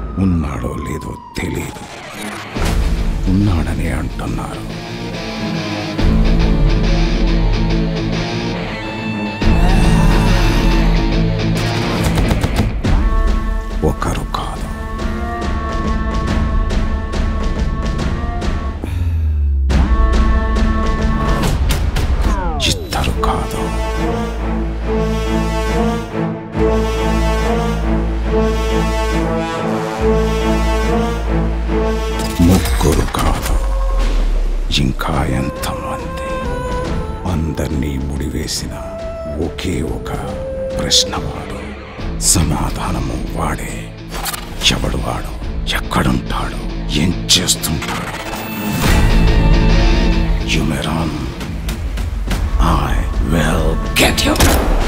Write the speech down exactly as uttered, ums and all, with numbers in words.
ఉన్నాడో లేదో తెలియదు. ఉన్నాడని అంటున్నారు. ఒకరు కాదు, ఇద్దరు కాదు, ముగ్గురు కాదు, ఇంకా ఎంతమంది? అందరినీ ముడివేసిన ఒకే ఒక ప్రశ్నవాడు, సమాధానము వాడే. ఎవడు వాడు? ఎక్కడుంటాడు? ఏం చేస్తుంటాడు? You may run, I will get you.